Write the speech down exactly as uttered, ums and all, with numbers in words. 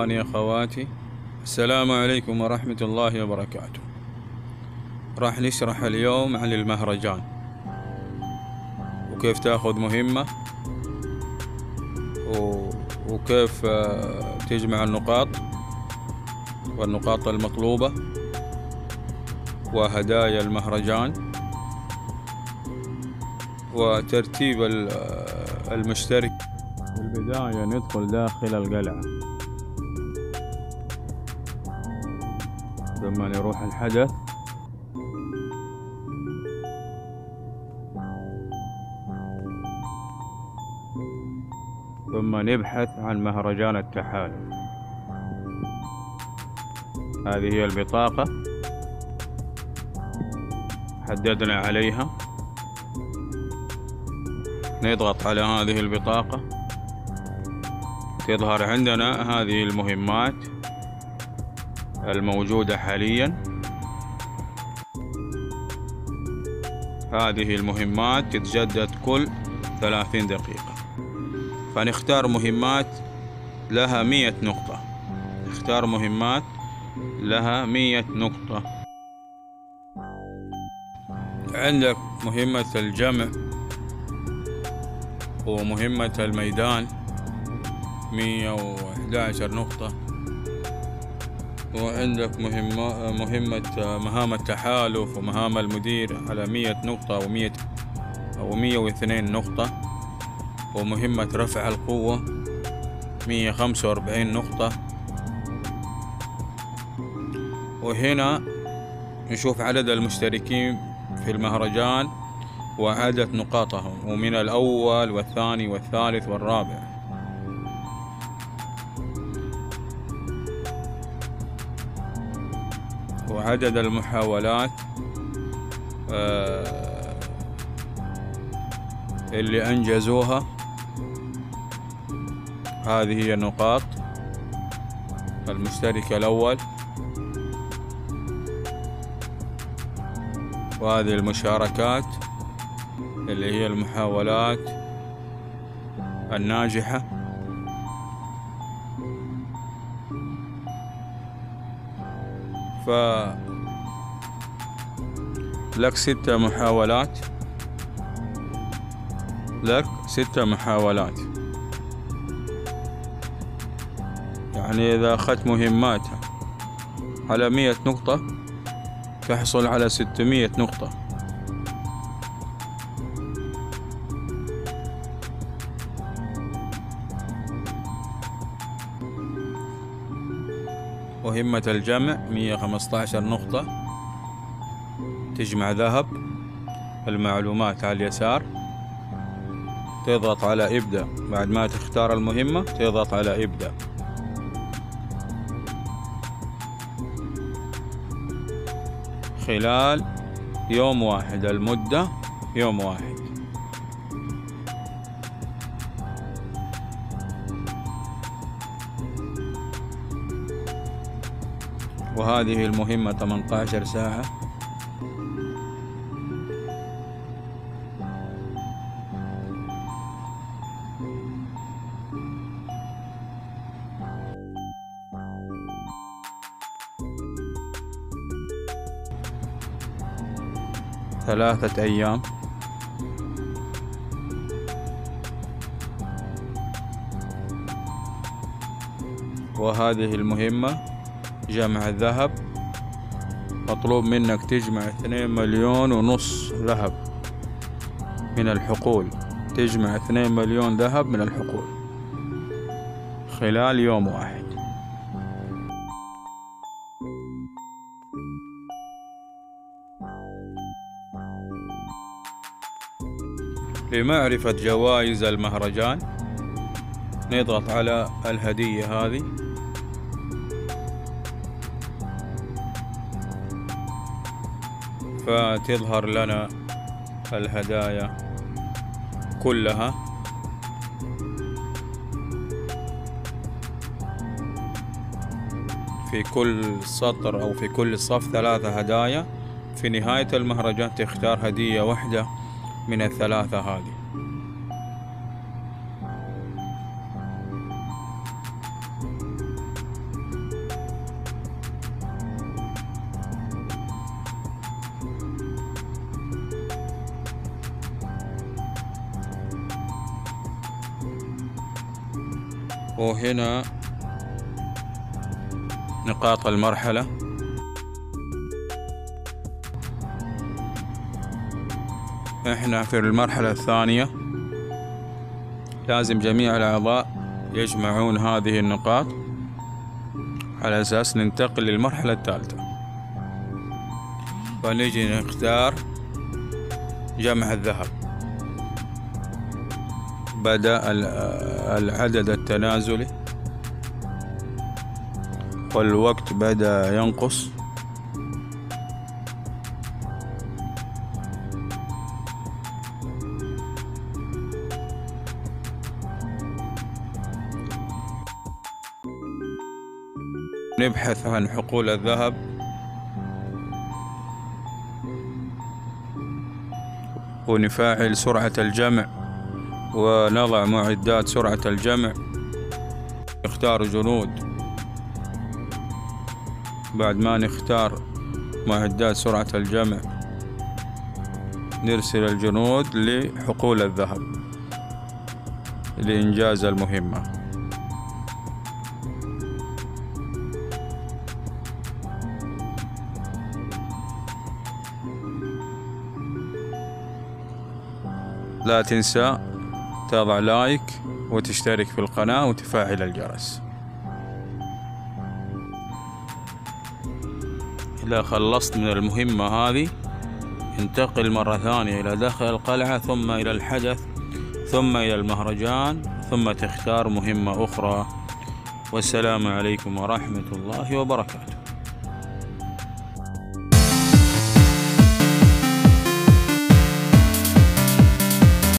إخواني أخواتي، السلام عليكم ورحمة الله وبركاته. راح نشرح اليوم عن المهرجان وكيف تاخذ مهمة وكيف تجمع النقاط والنقاط المطلوبة وهدايا المهرجان وترتيب المشترك. في البداية ندخل داخل القلعة، ثم نروح الحدث، ثم نبحث عن مهرجان التحالف. هذه هي البطاقة، حددنا عليها، نضغط على هذه البطاقة، تظهر عندنا هذه المهمات الموجودة حاليا. هذه المهمات تتجدد كل ثلاثين دقيقة، فنختار مهمات لها مية نقطة. نختار مهمات لها مية نقطة. عندك مهمة الجمع ومهمة الميدان مية وإحدى عشر نقطة، وعندك مهمة مهمة مهام التحالف ومهام المدير على مية نقطة أو مية أو مية واثنين نقطة، ومهمة رفع القوة مية وخمسة وأربعين نقطة. وهنا نشوف عدد المشتركين في المهرجان وعدد نقاطهم، ومن الأول والثاني والثالث والرابع. وعدد المحاولات آه اللي أنجزوها. هذه هي النقاط. المشترك الأول، وهذه المشاركات اللي هي المحاولات الناجحة. فلك ستة محاولات، لك ستة محاولات. يعني إذا أخذت مهماتها على مية نقطة تحصل على ستمية نقطة. مهمة الجمع مية وخمسة عشر نقطة، تجمع ذهب. المعلومات على اليسار، تضغط على ابدأ. بعد ما تختار المهمة تضغط على ابدأ. خلال يوم واحد، المدة يوم واحد. وهذه المهمة ثمانية عشر ساعة. ثلاثة أيام. وهذه المهمة جمع الذهب، مطلوب منك تجمع اثنين مليون ونص ذهب من الحقول. تجمع اثنين مليون ذهب من الحقول خلال يوم واحد. لمعرفة جوائز المهرجان نضغط على الهدية هذه، فتظهر لنا الهدايا كلها. في كل سطر أو في كل صف ثلاثة هدايا. في نهاية المهرجان تختار هدية واحدة من الثلاثة هذه. وهنا نقاط المرحلة. احنا في المرحلة الثانية لازم جميع الأعضاء يجمعون هذه النقاط على أساس ننتقل للمرحلة الثالثة. فنجي نختار جمع الذهب. بدأ العدد التنازلي والوقت بدأ ينقص. نبحث عن حقول الذهب ونفعل سرعة الجمع ونضع معدات سرعة الجمع. نختار جنود. بعد ما نختار معدات سرعة الجمع نرسل الجنود لحقول الذهب لإنجاز المهمة. لا تنسى تضع لايك وتشترك في القناة وتفعل الجرس. إذا خلصت من المهمة هذه انتقل مرة ثانية إلى داخل القلعة، ثم إلى الحدث، ثم إلى المهرجان، ثم تختار مهمة أخرى. والسلام عليكم ورحمة الله وبركاته.